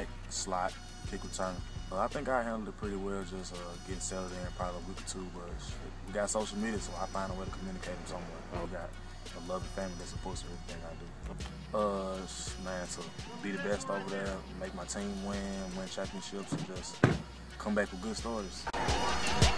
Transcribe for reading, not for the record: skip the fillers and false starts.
back, slot, kick return. I think I handled it pretty well, just getting settled in probably a week or two, but shit, we got social media, so I find a way to communicate them somewhere. We got a loving family that supports everything I do. Man, to be the best over there, make my team win championships, and just come back with good stories.